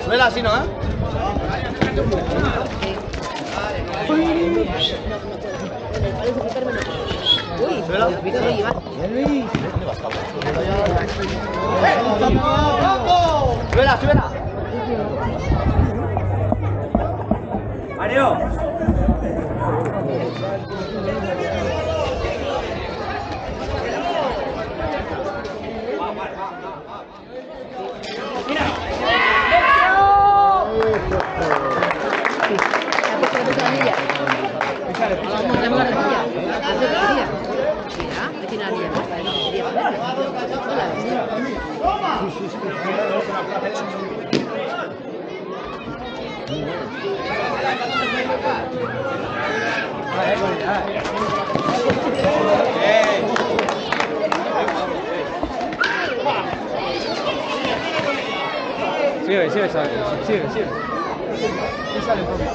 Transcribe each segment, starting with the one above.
Súbela así, ¿no? Uy, Víctor lo lleva. Súbela, súbela. Mario. Sigue, sigue, sigue, sigue. ¿Qué sale entonces?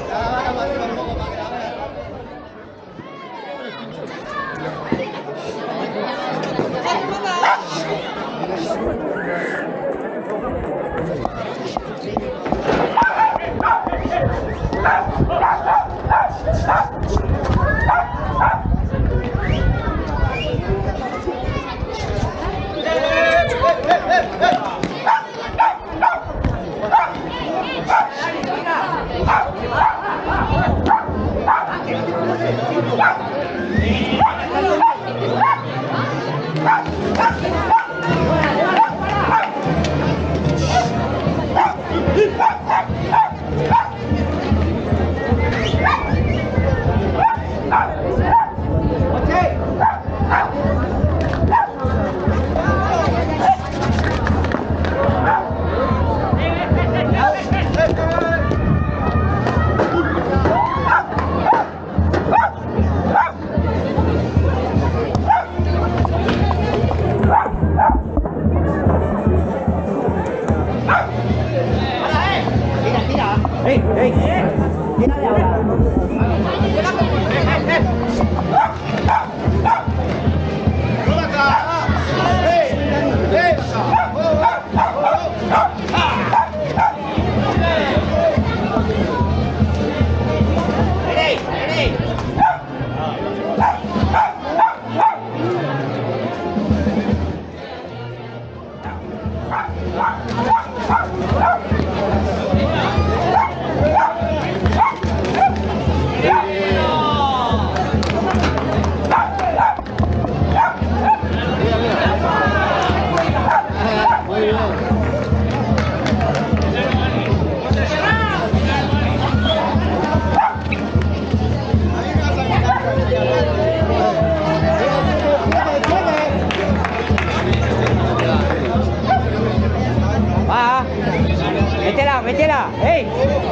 ¡Métela, métela! ¡Ey!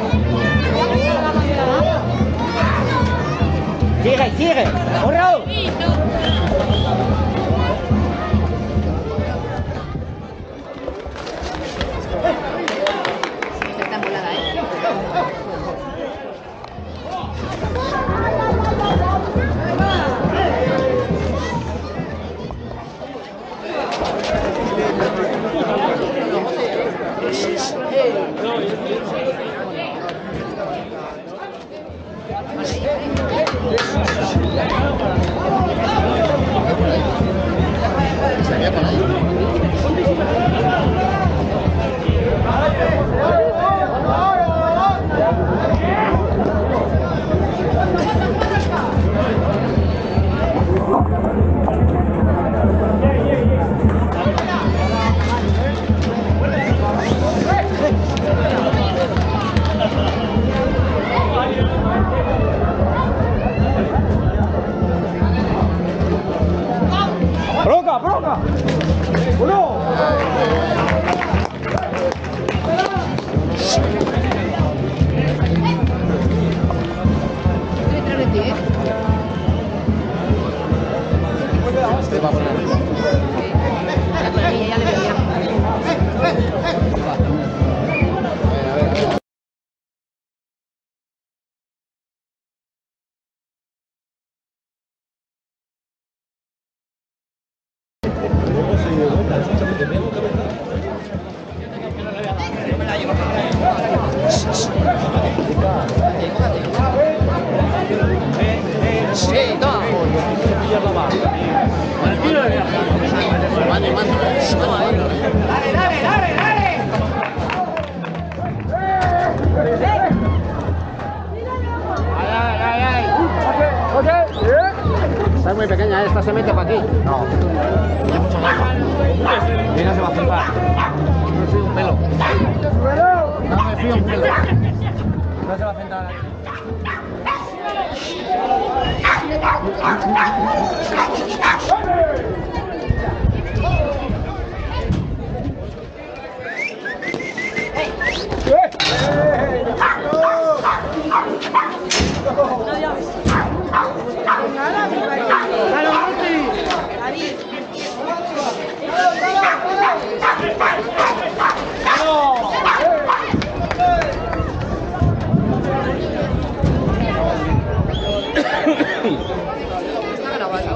¡Sigue, sigue! ¡Corro! Está molada, ¡Proca, proca! ¡Uno! Este va a poner arriba. Ya le veía. Yo me la llevo. Sí, toma. Está muy pequeña, esta se mete para aquí. No. Mira, se va a flipar. No me fío un pelo. No me fío un pelo. No se va a sentar aquí. Está grabando.